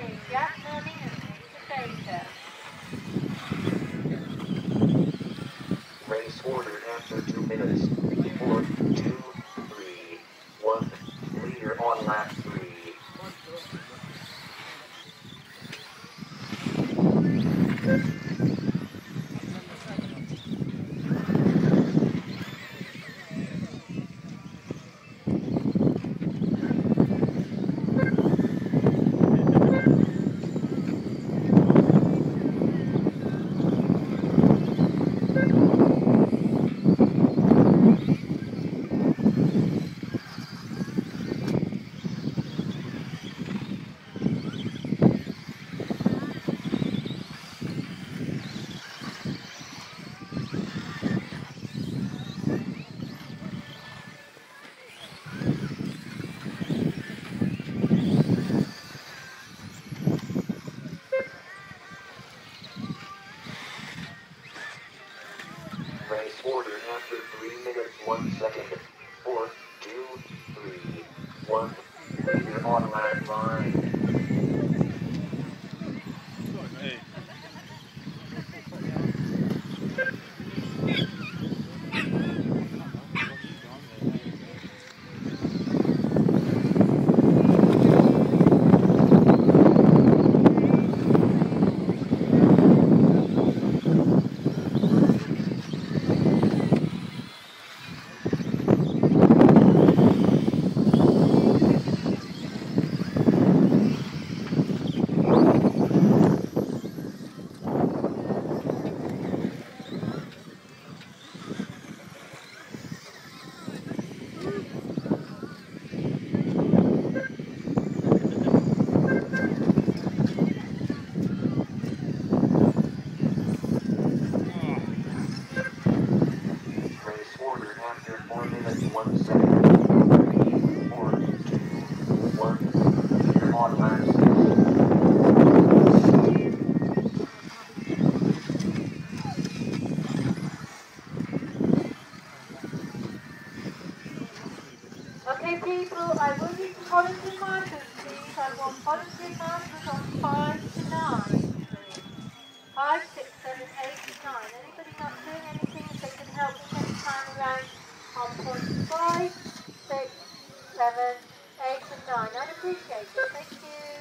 Jack, Mummy, and Data. Race ordered after 2 minutes. 4, 2, 3, 1. Leader on lap 3. Race ordered after 3 minutes 1 second. 4, 2, 3, 1. Leader on lap 5. Race ordered after 4 minutes 1 second. 3, 4, 2, 1. Leader on lap 6. Okay, people, I will need some volunteer markers, please. I want volunteer markers on 5 to 9, please. 5, 6, 7, 8, 9. Anybody not doing anything that can help me get time around on points 5, 6, 7, 8 and 9? I'd appreciate it. Thank you.